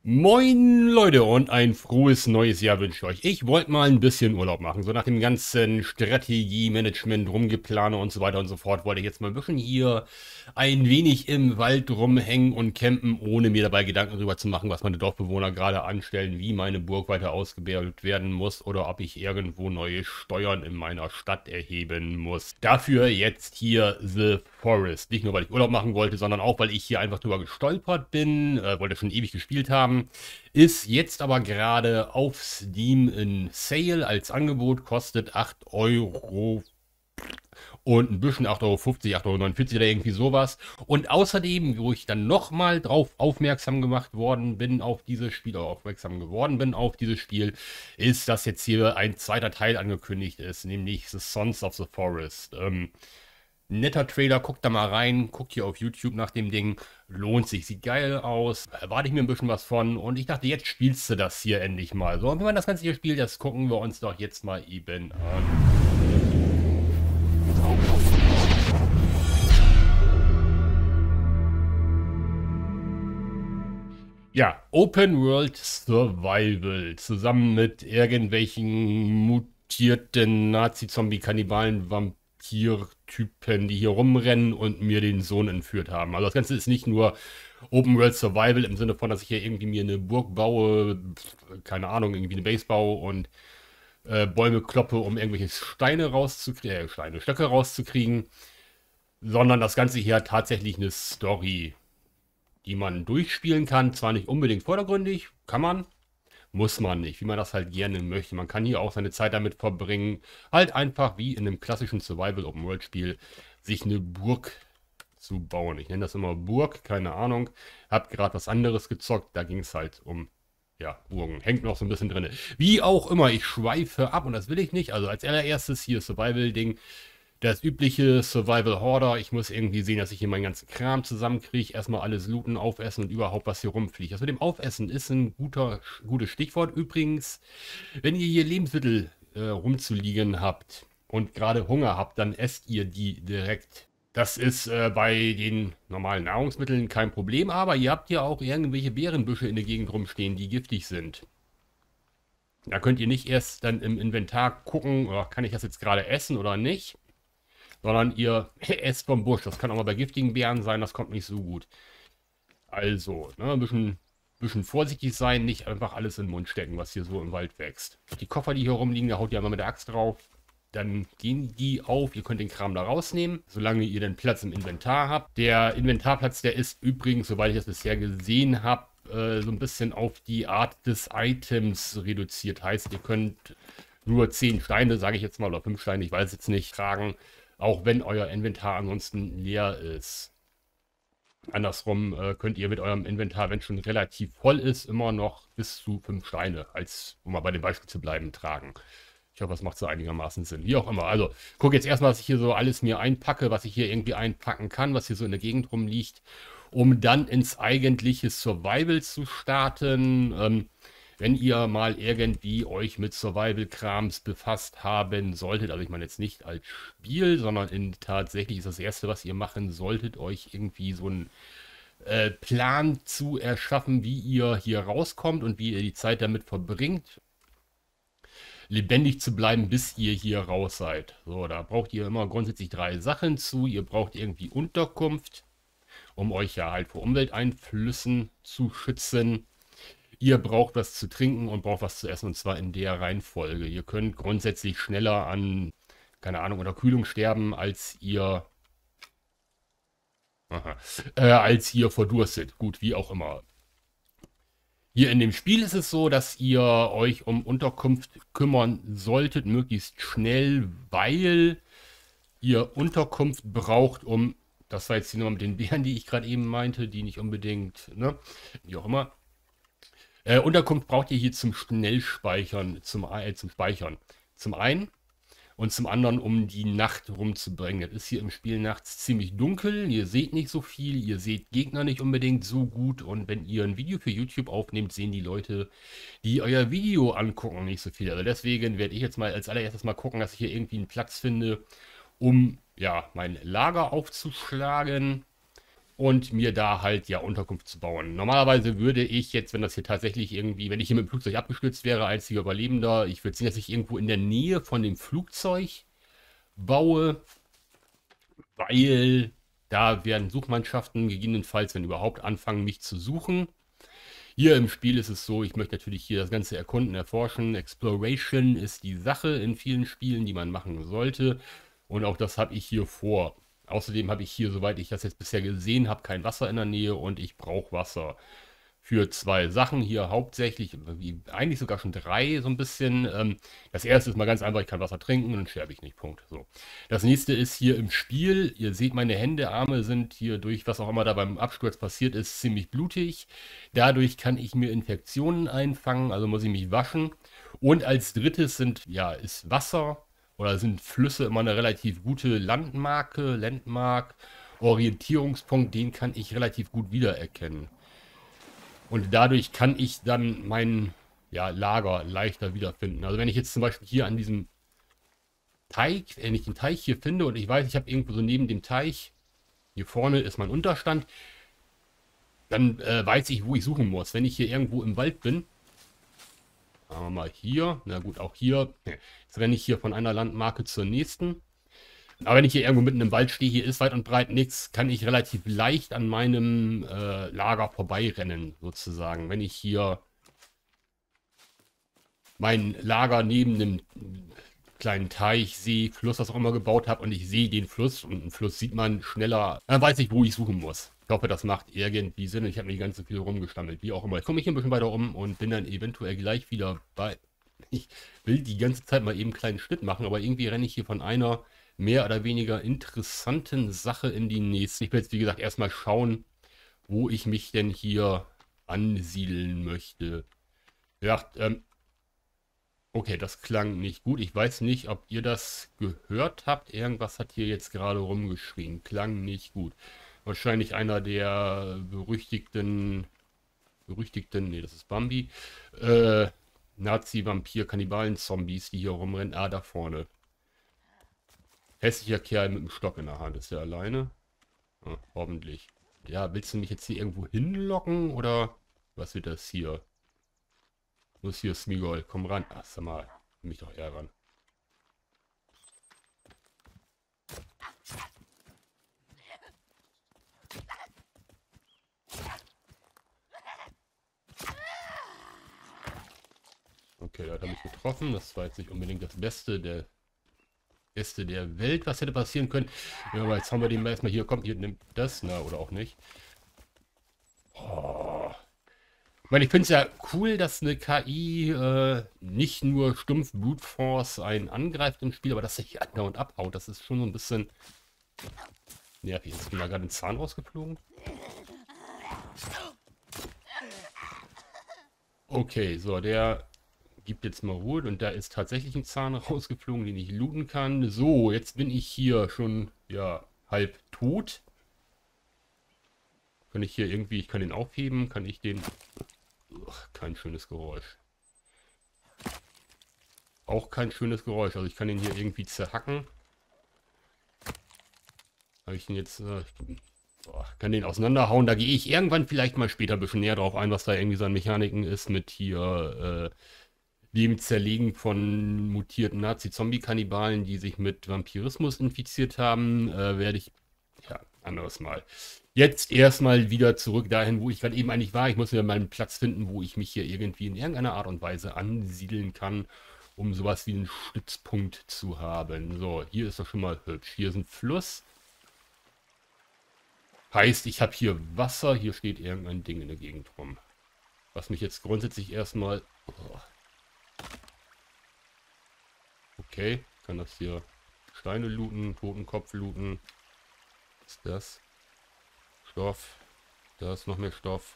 Moin Leute und ein frohes neues Jahr wünsche ich euch. Ich wollte mal ein bisschen Urlaub machen. So nach dem ganzen Strategie-Management, Rumgeplane und so weiter und so fort, wollte ich jetzt mal ein bisschen hier ein wenig im Wald rumhängen und campen, ohne mir dabei Gedanken darüber zu machen, was meine Dorfbewohner gerade anstellen, wie meine Burg weiter ausgebaut werden muss oder ob ich irgendwo neue Steuern in meiner Stadt erheben muss. Dafür jetzt hier The Forest. Nicht nur, weil ich Urlaub machen wollte, sondern auch, weil ich hier einfach drüber gestolpert bin, wollte schon ewig gespielt haben. Ist jetzt aber gerade auf Steam in Sale als Angebot, kostet 8 Euro und ein bisschen 8,50 Euro, 8,49 Euro oder irgendwie sowas. Und außerdem, wo ich dann nochmal drauf aufmerksam gemacht worden bin auf dieses Spiel, oder aufmerksam geworden bin auf dieses Spiel, ist, dass jetzt hier ein zweiter Teil angekündigt ist, nämlich The Sons of the Forest. Netter Trailer, guckt da mal rein, guckt hier auf YouTube nach dem Ding, lohnt sich, sieht geil aus, erwarte ich mir ein bisschen was von und ich dachte, jetzt spielst du das hier endlich mal. So, und wenn man das Ganze hier spielt, das gucken wir uns doch jetzt mal eben an. Ja, Open World Survival, zusammen mit irgendwelchen mutierten Nazi-Zombie-Kannibalen, Vampir-Typen, die hier rumrennen und mir den Sohn entführt haben. Also das Ganze ist nicht nur Open World Survival im Sinne von, dass ich hier irgendwie mir eine Burg baue, keine Ahnung, irgendwie eine Base baue und Bäume kloppe, um irgendwelche Steine rauszukriegen, Stöcke rauszukriegen, sondern das Ganze hier hat tatsächlich eine Story, die man durchspielen kann. Zwar nicht unbedingt vordergründig, kann man, muss man nicht, wie man das halt gerne möchte. Man kann hier auch seine Zeit damit verbringen, halt einfach wie in einem klassischen Survival-Open-World-Spiel sich eine Burg zu bauen. Ich nenne das immer Burg, keine Ahnung. Hab gerade was anderes gezockt, da ging es halt um, ja, Burgen. Hängt noch so ein bisschen drin. Wie auch immer, ich schweife ab und das will ich nicht. Also als allererstes hier Survival-Ding. Das übliche Survival Horror. Ich muss irgendwie sehen, dass ich hier meinen ganzen Kram zusammenkriege. Erstmal alles looten, aufessen und überhaupt was hier rumfliegt. Das mit dem Aufessen ist ein gutes Stichwort. Übrigens, wenn ihr hier Lebensmittel rumzuliegen habt und gerade Hunger habt, dann esst ihr die direkt. Das ist bei den normalen Nahrungsmitteln kein Problem, aber ihr habt ja auch irgendwelche Beerenbüsche in der Gegend rumstehen, die giftig sind. Da könnt ihr nicht erst dann im Inventar gucken, oh, kann ich das jetzt gerade essen oder nicht, sondern ihr esst vom Busch. Das kann auch mal bei giftigen Beeren sein, das kommt nicht so gut. Also, ne, ein bisschen vorsichtig sein, nicht einfach alles in den Mund stecken, was hier so im Wald wächst. Die Koffer, die hier rumliegen, da haut ihr einmal mit der Axt drauf. Dann gehen die auf, ihr könnt den Kram da rausnehmen, solange ihr den Platz im Inventar habt. Der Inventarplatz, der ist übrigens, soweit ich das bisher gesehen habe, so ein bisschen auf die Art des Items reduziert. Heißt, ihr könnt nur 10 Steine, sage ich jetzt mal, oder 5 Steine, ich weiß jetzt nicht, tragen, auch wenn euer Inventar ansonsten leer ist. Andersrum könnt ihr mit eurem Inventar, wenn es schon relativ voll ist, immer noch bis zu 5 Steine, als, um mal bei dem Beispiel zu bleiben, tragen. Ich hoffe, das macht so einigermaßen Sinn. Wie auch immer. Also, guck jetzt erstmal, was ich hier so alles mir einpacke, was ich hier irgendwie einpacken kann, was hier so in der Gegend rumliegt, um dann ins eigentliche Survival zu starten. Wenn ihr mal irgendwie euch mit Survival-Krams befasst haben solltet, also ich meine jetzt nicht als Spiel, sondern tatsächlich ist das Erste, was ihr machen solltet, euch irgendwie so einen Plan zu erschaffen, wie ihr hier rauskommt und wie ihr die Zeit damit verbringt, lebendig zu bleiben, bis ihr hier raus seid. So, da braucht ihr immer grundsätzlich 3 Sachen zu. Ihr braucht irgendwie Unterkunft, um euch ja halt vor Umwelteinflüssen zu schützen. Ihr braucht was zu trinken und braucht was zu essen, und zwar in der Reihenfolge. Ihr könnt grundsätzlich schneller an, keine Ahnung, Unterkühlung sterben, als ihr verdurstet. Gut, wie auch immer. Hier in dem Spiel ist es so, dass ihr euch um Unterkunft kümmern solltet, möglichst schnell, weil ihr Unterkunft braucht, um, das war jetzt die Nummer mit den Bären, die ich gerade eben meinte, die nicht unbedingt, ne, wie auch immer. Unterkunft braucht ihr hier zum Schnellspeichern, zum Speichern. Zum einen und zum anderen, um die Nacht rumzubringen. Das ist hier im Spiel nachts ziemlich dunkel, ihr seht nicht so viel, ihr seht Gegner nicht unbedingt so gut und wenn ihr ein Video für YouTube aufnehmt, sehen die Leute, die euer Video angucken, nicht so viel. Also deswegen werde ich jetzt mal als allererstes mal gucken, dass ich hier irgendwie einen Platz finde, um ja mein Lager aufzuschlagen und mir da halt ja Unterkunft zu bauen. Normalerweise würde ich jetzt, wenn das hier tatsächlich irgendwie, wenn ich hier mit dem Flugzeug abgestürzt wäre, einziger Überlebender, ich würde sehen, dass ich irgendwo in der Nähe von dem Flugzeug baue, weil da werden Suchmannschaften gegebenenfalls, wenn überhaupt, anfangen, mich zu suchen. Hier im Spiel ist es so, ich möchte natürlich hier das Ganze erkunden, erforschen. Exploration ist die Sache in vielen Spielen, die man machen sollte. Und auch das habe ich hier vor. Außerdem habe ich hier, soweit ich das jetzt bisher gesehen habe, kein Wasser in der Nähe und ich brauche Wasser für zwei Sachen hier hauptsächlich, eigentlich sogar schon drei so ein bisschen. Das erste ist mal ganz einfach, ich kann Wasser trinken und dann sterbe ich nicht, Punkt. So. Das nächste ist hier im Spiel, ihr seht meine Hände, Arme sind hier durch, was auch immer da beim Absturz passiert ist, ziemlich blutig. Dadurch kann ich mir Infektionen einfangen, also muss ich mich waschen. Und als drittes ist Wasser oder sind Flüsse immer eine relativ gute Landmark, Orientierungspunkt, den kann ich relativ gut wiedererkennen. Und dadurch kann ich dann mein Lager leichter wiederfinden. Also wenn ich jetzt zum Beispiel hier an diesem Teich, wenn ich den Teich hier finde und ich weiß, ich habe irgendwo so neben dem Teich, hier vorne ist mein Unterstand, dann weiß ich, wo ich suchen muss. Wenn ich hier irgendwo im Wald bin, sagen wir mal hier, na gut, auch hier, jetzt renne ich hier von einer Landmarke zur nächsten. Aber wenn ich hier irgendwo mitten im Wald stehe, hier ist weit und breit nichts, kann ich relativ leicht an meinem Lager vorbeirennen, sozusagen. Wenn ich hier mein Lager neben einem kleinen Teich, See, Fluss, was auch immer gebaut habe und ich sehe den Fluss und einen Fluss sieht man schneller, dann weiß ich, wo ich suchen muss. Ich hoffe, das macht irgendwie Sinn. Ich habe nicht ganz so viel rumgestammelt, wie auch immer. Ich komme mich hier ein bisschen weiter um und bin dann eventuell gleich wieder bei... Ich will die ganze Zeit mal eben einen kleinen Schritt machen, aber irgendwie renne ich hier von einer mehr oder weniger interessanten Sache in die nächste. Ich will jetzt, wie gesagt, erstmal schauen, wo ich mich denn hier ansiedeln möchte. Ja, okay, das klang nicht gut. Ich weiß nicht, ob ihr das gehört habt. Irgendwas hat hier jetzt gerade rumgeschrien. Klang nicht gut. Wahrscheinlich einer der berüchtigten, nee, das ist Bambi, Nazi-Vampir-Kannibalen-Zombies, die hier rumrennen. Ah, da vorne. Hässlicher Kerl mit dem Stock in der Hand. Ist der alleine? Ah, hoffentlich. Ja, willst du mich jetzt hier irgendwo hinlocken oder was wird das hier? Muss hier Smigol, komm ran. Ach, sag mal, mich doch ärgern. Okay, da hat er mich getroffen. Das war jetzt nicht unbedingt das Beste der Welt, was hätte passieren können. Ja, aber jetzt haben wir den erstmal hier. Komm, ihr nimmt das. Na, oder auch nicht. Oh. Ich meine, ich finde es ja cool, dass eine KI nicht nur stumpf Brute Force einen angreift im Spiel, aber dass sich andauernd abhaut. Das ist schon so ein bisschen nervig. Jetzt ist mir gerade ein Zahn rausgeflogen. Okay, so, der gibt jetzt mal Ruhe und da ist tatsächlich ein Zahn rausgeflogen, den ich looten kann. So, jetzt bin ich hier schon, ja, halb tot. Kann ich hier irgendwie, ich kann den aufheben, kann ich den... Ugh, kein schönes Geräusch. Auch kein schönes Geräusch, also ich kann den hier irgendwie zerhacken. Habe ich den jetzt... kann den auseinanderhauen, da gehe ich irgendwann vielleicht mal später ein bisschen näher drauf ein, was da irgendwie so an Mechaniken ist mit hier... dem Zerlegen von mutierten Nazi-Zombie-Kannibalen, die sich mit Vampirismus infiziert haben, werde ich, ja, anderes Mal. Jetzt erstmal wieder zurück dahin, wo ich gerade eben eigentlich war. Ich muss mir mal einen Platz finden, wo ich mich hier irgendwie in irgendeiner Art und Weise ansiedeln kann, um sowas wie einen Stützpunkt zu haben. So, hier ist doch schon mal hübsch. Hier ist ein Fluss. Heißt, ich habe hier Wasser, hier steht irgendein Ding in der Gegend rum. Was mich jetzt grundsätzlich erstmal... Oh. Okay, kann das hier Steine looten, Totenkopf looten. Was ist das? Stoff. Da ist noch mehr Stoff.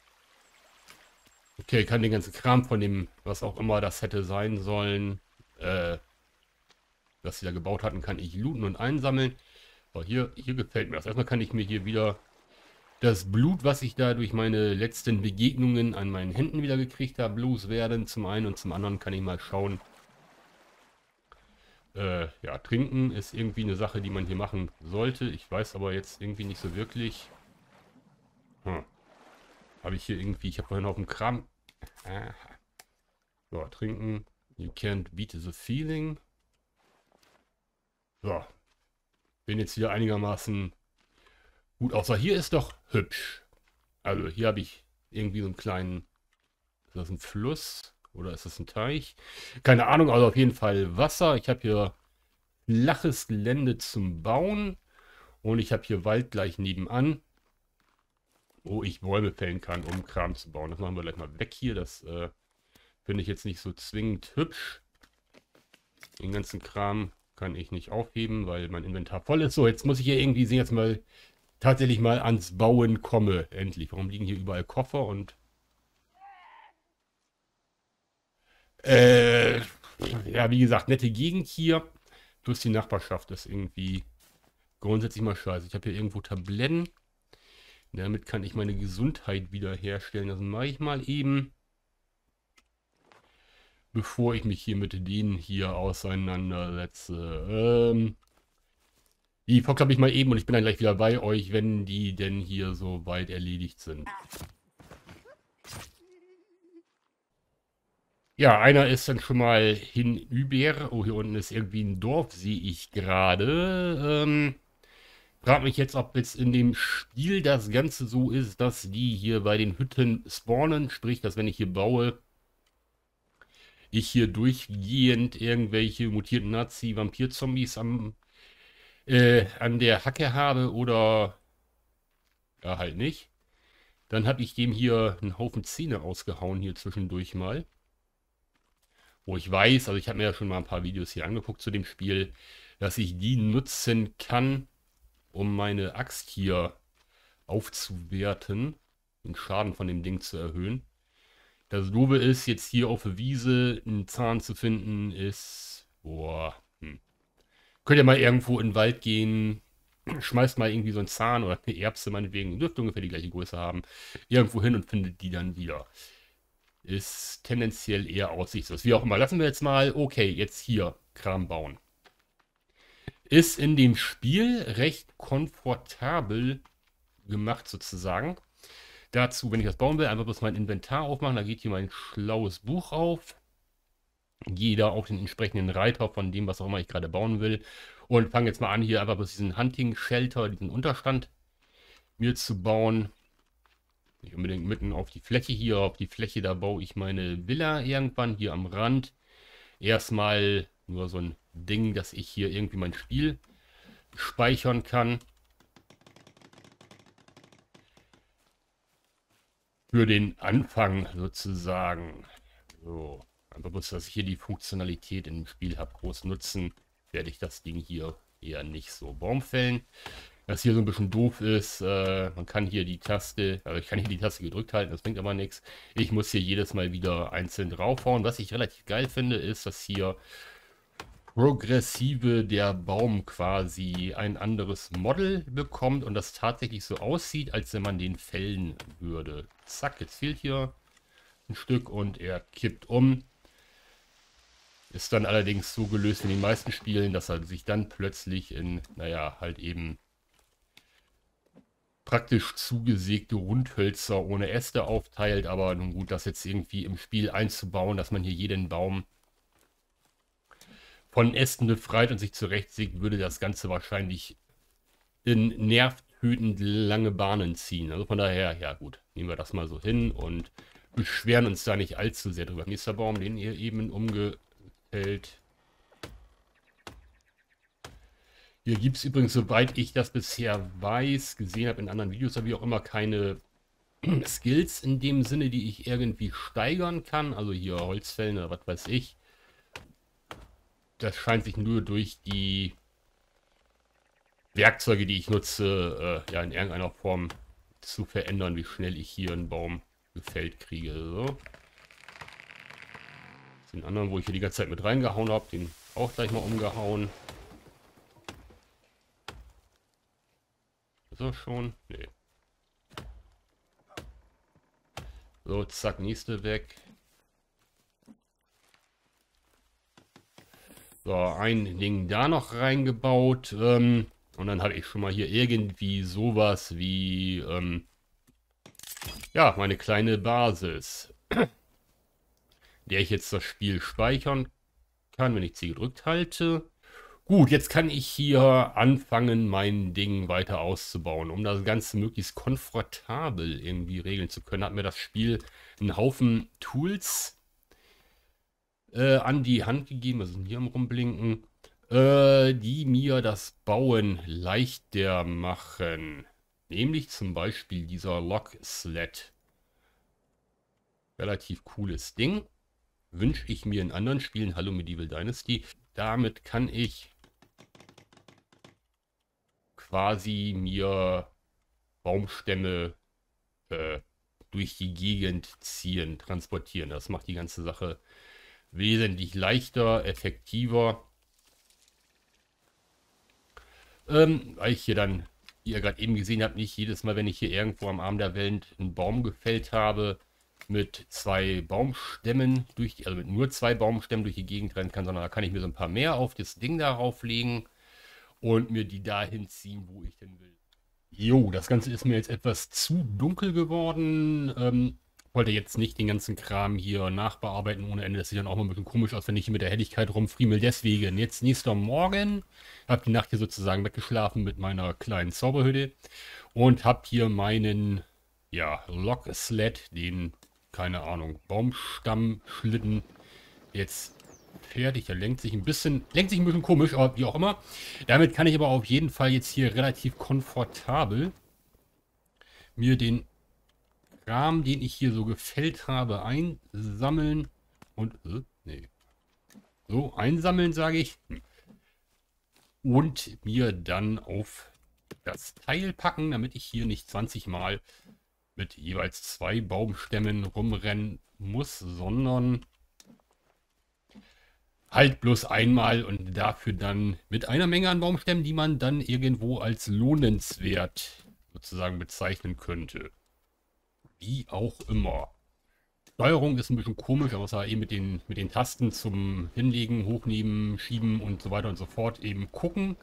Okay, kann den ganzen Kram von dem, was auch immer das hätte sein sollen, was sie da gebaut hatten, kann ich looten und einsammeln. Aber hier gefällt mir das. Erstmal kann ich mir hier wieder das Blut, was ich da durch meine letzten Begegnungen an meinen Händen wieder gekriegt habe, loswerden. Zum einen und zum anderen kann ich mal schauen. Ja, trinken ist irgendwie eine Sache, die man hier machen sollte. Ich weiß aber jetzt irgendwie nicht so wirklich, Hm. Habe ich hier irgendwie, ich habe vorhin auf dem Kram. Aha. So, trinken. You can't beat the feeling. So, bin jetzt wieder einigermaßen gut. Außer hier ist doch hübsch. Also hier habe ich irgendwie so einen kleinen, ist das ein Fluss oder ist das ein Teich? Keine Ahnung, also auf jeden Fall Wasser. Ich habe hier flaches Gelände zum Bauen und ich habe hier Wald gleich nebenan, wo ich Bäume fällen kann, um Kram zu bauen. Das machen wir gleich mal weg hier. Das finde ich jetzt nicht so zwingend hübsch. Den ganzen Kram kann ich nicht aufheben, weil mein Inventar voll ist. So, jetzt muss ich hier irgendwie sehen, jetzt mal tatsächlich mal ans Bauen komme. Endlich. Warum liegen hier überall Koffer und äh, ja, wie gesagt, nette Gegend hier. Plus die Nachbarschaft ist irgendwie grundsätzlich mal scheiße. Ich habe hier irgendwo Tabletten. Damit kann ich meine Gesundheit wiederherstellen. Das mache ich mal eben, bevor ich mich hier mit denen hier auseinandersetze. Die verklappe ich mal eben und ich bin dann gleich wieder bei euch, wenn die denn hier so weit erledigt sind. Ja, einer ist dann schon mal hinüber. Oh, hier unten ist irgendwie ein Dorf, sehe ich gerade. Frag mich jetzt, ob jetzt in dem Spiel das Ganze so ist, dass die hier bei den Hütten spawnen. Sprich, dass wenn ich hier baue, ich hier durchgehend irgendwelche mutierten Nazi-Vampir-Zombies an der Hacke habe oder ja, halt nicht. Dann habe ich dem hier einen Haufen Zähne ausgehauen hier zwischendurch mal. Wo ich weiß, also ich habe mir ja schon mal ein paar Videos hier angeguckt zu dem Spiel, dass ich die nutzen kann, um meine Axt hier aufzuwerten, den Schaden von dem Ding zu erhöhen. Das Doofe ist, jetzt hier auf der Wiese einen Zahn zu finden, ist, boah, Könnt ihr mal irgendwo in den Wald gehen, schmeißt mal irgendwie so einen Zahn oder eine Erbse meinetwegen, dürfte ungefähr die gleiche Größe haben, irgendwo hin und findet die dann wieder. Ist tendenziell eher aussichtslos. Wie auch immer, lassen wir jetzt mal, okay, jetzt hier Kram bauen. Ist in dem Spiel recht komfortabel gemacht sozusagen. Dazu, wenn ich das bauen will, einfach bloß mein Inventar aufmachen. Da geht hier mein schlaues Buch auf. Gehe da auf den entsprechenden Reiter von dem, was auch immer ich gerade bauen will. Und fange jetzt mal an, hier einfach bloß diesen Hunting Shelter, diesen Unterstand mir zu bauen. Nicht unbedingt mitten auf die Fläche hier. Auf die Fläche, da baue ich meine Villa irgendwann hier am Rand. Erstmal nur so ein Ding, dass ich hier irgendwie mein Spiel speichern kann. Für den Anfang sozusagen. So, einfach bloß, dass ich hier die Funktionalität in dem Spiel habe, groß nutzen, werde ich das Ding hier eher nicht so baumfällen. Was hier so ein bisschen doof ist, man kann hier die Taste, also ich kann hier die Taste gedrückt halten, das bringt aber nichts. Ich muss hier jedes Mal wieder einzeln draufhauen. Was ich relativ geil finde, ist, dass hier progressive der Baum quasi ein anderes Model bekommt und das tatsächlich so aussieht, als wenn man den fällen würde. Zack, jetzt fehlt hier ein Stück und er kippt um. Ist dann allerdings so gelöst in den meisten Spielen, dass er sich dann plötzlich in, naja, halt eben praktisch zugesägte Rundhölzer ohne Äste aufteilt. Aber nun gut, das jetzt irgendwie im Spiel einzubauen, dass man hier jeden Baum von Ästen befreit und sich zurechtsägt, würde das Ganze wahrscheinlich in nervtötend lange Bahnen ziehen. Also von daher, ja gut, nehmen wir das mal so hin und beschweren uns da nicht allzu sehr drüber. Nächster Baum, den ihr eben umgefällt. Hier gibt es übrigens, soweit ich das bisher weiß, gesehen habe in anderen Videos, aber wie auch immer, keine Skills in dem Sinne, die ich irgendwie steigern kann. Also hier Holzfällen oder was weiß ich. Das scheint sich nur durch die Werkzeuge, die ich nutze, ja in irgendeiner Form zu verändern, wie schnell ich hier einen Baum gefällt kriege. So. Den anderen, wo ich hier die ganze Zeit mit reingehauen habe, den auch gleich mal umgehauen. Ist er schon? Nee. So, zack, nächste weg. So, ein Ding da noch reingebaut. Und dann habe ich schon mal hier irgendwie sowas wie Ja, meine kleine Basis, der ich jetzt das Spiel speichern kann, wenn ich C gedrückt halte. Gut, jetzt kann ich hier anfangen, mein Ding weiter auszubauen. Um das Ganze möglichst komfortabel irgendwie regeln zu können, hat mir das Spiel einen Haufen Tools an die Hand gegeben, also hier am Rumblinken, die mir das Bauen leichter machen. Nämlich zum Beispiel dieser Log Sled. Relativ cooles Ding. Wünsche ich mir in anderen Spielen. Hallo Medieval Dynasty. Damit kann ich quasi mir Baumstämme durch die Gegend ziehen, transportieren. Das macht die ganze Sache wesentlich leichter, effektiver. Weil ich hier dann, wie ihr gerade eben gesehen habt, nicht jedes Mal, wenn ich hier irgendwo am Arm der Welt einen Baum gefällt habe, mit zwei Baumstämmen also mit nur zwei Baumstämmen durch die Gegend rennen kann, sondern da kann ich mir so ein paar mehr auf das Ding darauf legen und mir die dahin ziehen, wo ich denn will. Jo, das Ganze ist mir jetzt etwas zu dunkel geworden. Wollte jetzt nicht den ganzen Kram hier nachbearbeiten ohne Ende. Das sieht dann auch mal ein bisschen komisch aus, wenn ich hier mit der Helligkeit rumfriemel. Deswegen jetzt nächster Morgen. Hab die Nacht hier sozusagen weggeschlafen mit meiner kleinen Zauberhütte. Und hab hier meinen, ja, Log Sled, den, keine Ahnung, Baumstammschlitten jetzt fertig. Er lenkt sich ein bisschen komisch, aber wie auch immer. Damit kann ich aber auf jeden Fall jetzt hier relativ komfortabel mir den Kram, den ich hier so gefällt habe, einsammeln und, nee, so einsammeln, sage ich, und mir dann auf das Teil packen, damit ich hier nicht 20 Mal mit jeweils zwei Baumstämmen rumrennen muss, sondern halt bloß einmal und dafür dann mit einer Menge an Baumstämmen, die man dann irgendwo als lohnenswert sozusagen bezeichnen könnte. Wie auch immer. Steuerung ist ein bisschen komisch, aber es war eben mit den Tasten zum Hinlegen, Hochnehmen, Schieben und so weiter und so fort eben gucken.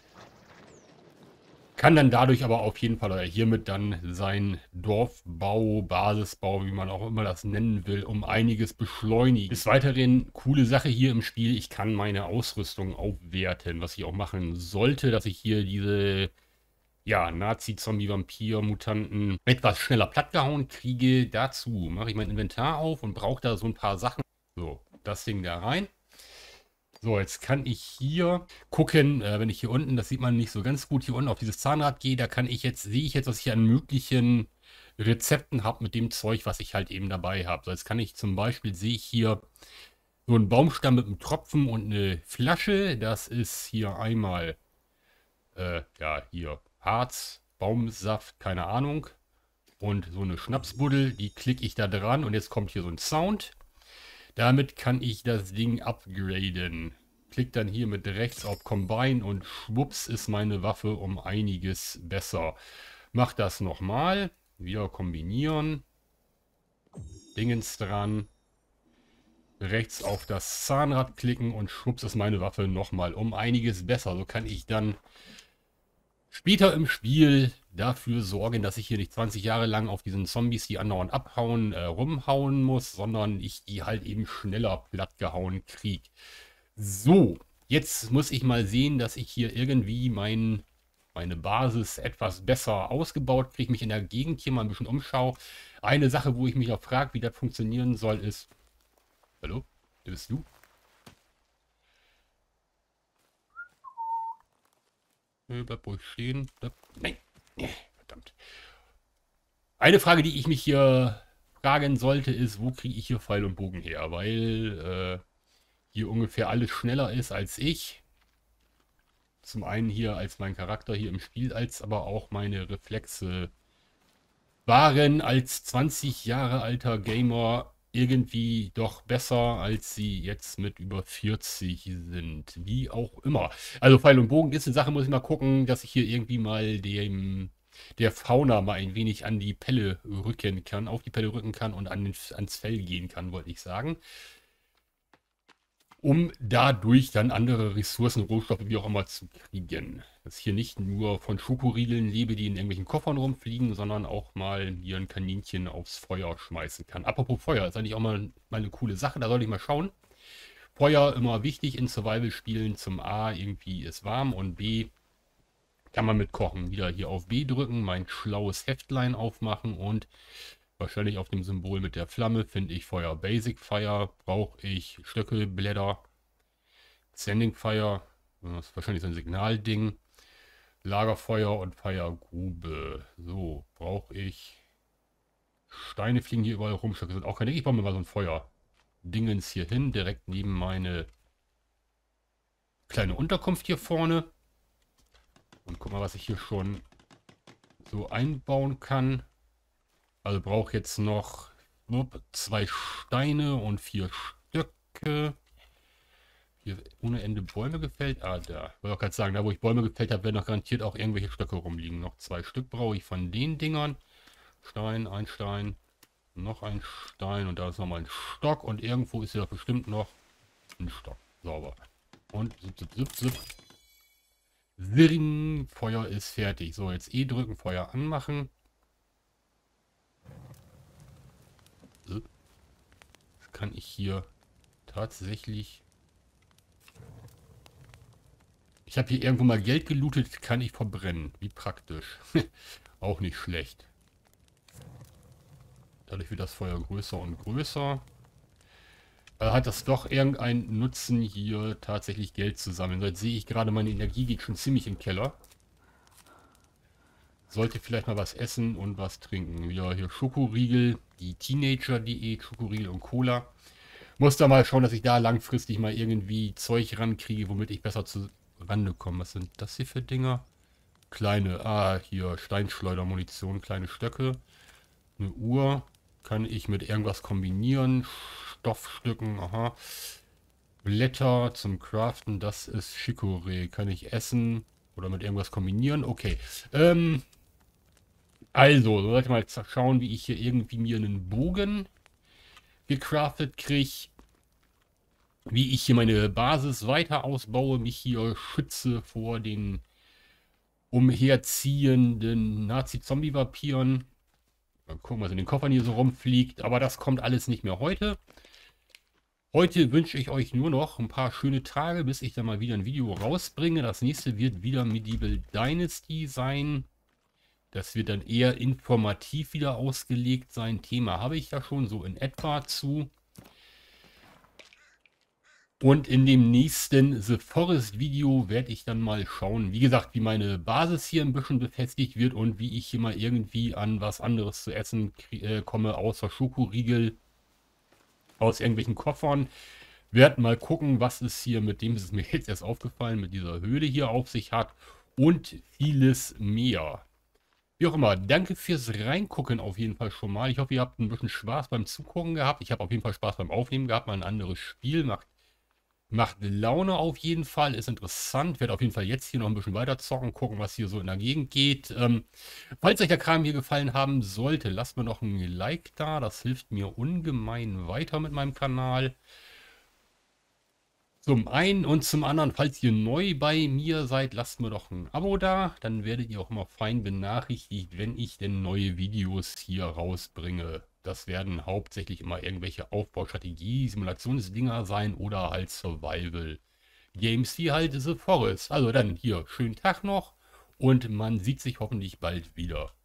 Kann dann dadurch aber auf jeden Fall oder hiermit dann sein Dorfbau, Basisbau, wie man auch immer das nennen will, um einiges beschleunigen. Des Weiteren, coole Sache hier im Spiel, ich kann meine Ausrüstung aufwerten, was ich auch machen sollte, dass ich hier diese, ja, Nazi-Zombie-Vampir-Mutanten etwas schneller plattgehauen kriege. Dazu mache ich mein Inventar auf und brauche da so ein paar Sachen. So, das Ding da rein. So, jetzt kann ich hier gucken, wenn ich hier unten, das sieht man nicht so ganz gut, hier unten auf dieses Zahnrad gehe, da sehe ich jetzt, was ich an möglichen Rezepten habe mit dem Zeug, was ich halt eben dabei habe. So, jetzt kann ich zum Beispiel, sehe ich hier so einen Baumstamm mit einem Tropfen und eine Flasche. Das ist hier einmal, ja, hier Harz, Baumsaft, keine Ahnung. Und so eine Schnapsbuddel, die klicke ich da dran und jetzt kommt hier so ein Sound. Damit kann ich das Ding upgraden. Klick dann hier mit rechts auf Combine und schwupps ist meine Waffe um einiges besser. Mach das nochmal. Wieder kombinieren. Dingens dran. Rechts auf das Zahnrad klicken und schwupps ist meine Waffe nochmal um einiges besser. So kann ich dann später im Spiel dafür sorgen, dass ich hier nicht 20 Jahre lang auf diesen Zombies, die andauernd abhauen, rumhauen muss, sondern ich die halt eben schneller plattgehauen kriege. So, jetzt muss ich mal sehen, dass ich hier irgendwie meine Basis etwas besser ausgebaut kriege, mich in der Gegend hier mal ein bisschen umschaue. Eine Sache, wo ich mich auch frage, wie das funktionieren soll, ist... Hallo? Wer bist du? Bleib ruhig stehen. Nein. Verdammt. Eine Frage, die ich mich hier fragen sollte, ist, wo kriege ich hier Pfeil und Bogen her? Weil hier ungefähr alles schneller ist als ich. Zum einen hier als mein Charakter hier im Spiel, als aber auch meine Reflexe waren als 20 Jahre alter Gamer irgendwie doch besser, als sie jetzt mit über 40 sind. Wie auch immer. Also Pfeil und Bogen ist eine Sache, muss ich mal gucken, dass ich hier irgendwie mal der Fauna mal ein wenig an die Pelle rücken kann, auf die Pelle rücken kann und ans Fell gehen kann, wollte ich sagen. um dadurch dann andere Ressourcen, Rohstoffe, wie auch immer zu kriegen. Dass ich hier nicht nur von Schokoriegeln lebe, die in irgendwelchen Koffern rumfliegen, sondern auch mal hier ein Kaninchen aufs Feuer schmeißen kann. Apropos Feuer, ist eigentlich auch mal eine coole Sache, da sollte ich mal schauen. Feuer immer wichtig in Survival-Spielen. Zum A, irgendwie ist warm und B, kann man mit Kochen. Wieder hier auf B drücken, mein schlaues Heftlein aufmachen und wahrscheinlich auf dem Symbol mit der Flamme finde ich Feuer. Basic Fire brauche ich Stöckelblätter. Sending Fire, das ist wahrscheinlich so ein Signalding. Lagerfeuer und Feuergrube. So, brauche ich. Steine fliegen hier überall rum. Stöcke sind auch keine. Ich baue mir mal so ein Feuer-Dingens hier hin, direkt neben meine kleine Unterkunft hier vorne. Und guck mal, was ich hier schon so einbauen kann. Also brauche jetzt noch 2 Steine und 4 Stöcke. Hier ohne Ende Bäume gefällt. Ah, da. Ich wollte auch gerade sagen, da wo ich Bäume gefällt habe, werden noch garantiert auch irgendwelche Stöcke rumliegen. Noch 2 Stück brauche ich von den Dingern. Stein, ein Stein, noch ein Stein und da ist nochmal ein Stock. Und irgendwo ist ja bestimmt noch ein Stock. Sauber. Und zip, zip, zip, zip. Wirring, Feuer ist fertig. So, jetzt E drücken, Feuer anmachen. Das kann ich hier tatsächlich... Ich habe hier irgendwo mal Geld gelootet, kann ich verbrennen. Wie praktisch. Auch nicht schlecht. Dadurch wird das Feuer größer und größer. Hat das doch irgendeinen Nutzen, hier tatsächlich Geld zu sammeln. Jetzt sehe ich gerade, meine Energie geht schon ziemlich in den Keller. Sollte vielleicht mal was essen und was trinken. Ja, hier Schokoriegel, die Teenager-Diät, Schokoriegel und Cola. Muss da mal schauen, dass ich da langfristig mal irgendwie Zeug rankriege, womit ich besser zu Rande komme. Was sind das hier für Dinger? Kleine, hier Steinschleudermunition, kleine Stöcke. Eine Uhr kann ich mit irgendwas kombinieren. Stoffstücken, aha. Blätter zum Craften, das ist Chicorée. Kann ich essen oder mit irgendwas kombinieren? Okay. Also, so sollte mal schauen, wie ich hier irgendwie mir einen Bogen gecraftet kriege. Wie ich hier meine Basis weiter ausbaue, mich hier schütze vor den umherziehenden Nazi-Zombie-Vampiren. Mal gucken, was in den Koffern hier so rumfliegt. Aber das kommt alles nicht mehr heute. Heute wünsche ich euch nur noch ein paar schöne Tage, bis ich dann mal wieder ein Video rausbringe. Das nächste wird wieder Medieval Dynasty sein. Das wird dann eher informativ wieder ausgelegt sein. Thema habe ich ja schon so in etwa zu. Und in dem nächsten The Forest Video werde ich dann mal schauen, wie gesagt, wie meine Basis hier ein bisschen befestigt wird und wie ich hier mal irgendwie an was anderes zu essen komme, außer Schokoriegel aus irgendwelchen Koffern. Werden mal gucken, was es hier mit dem, ist es mir jetzt erst aufgefallen, mit dieser Höhle hier auf sich hat und vieles mehr. Wie auch immer, danke fürs Reingucken auf jeden Fall schon mal. Ich hoffe, ihr habt ein bisschen Spaß beim Zugucken gehabt. Ich habe auf jeden Fall Spaß beim Aufnehmen gehabt, mal ein anderes Spiel, macht Laune auf jeden Fall, ist interessant. Werde auf jeden Fall jetzt hier noch ein bisschen weiter zocken, gucken, was hier so in der Gegend geht. Falls euch der Kram hier gefallen haben sollte, lasst mir noch ein Like da. Das hilft mir ungemein weiter mit meinem Kanal. Zum einen und zum anderen, falls ihr neu bei mir seid, lasst mir doch ein Abo da. Dann werdet ihr auch immer fein benachrichtigt, wenn ich denn neue Videos hier rausbringe. Das werden hauptsächlich immer irgendwelche Aufbaustrategie, Simulationsdinger sein oder halt Survival-Games wie halt The Forest. Also dann hier, schönen Tag noch und man sieht sich hoffentlich bald wieder.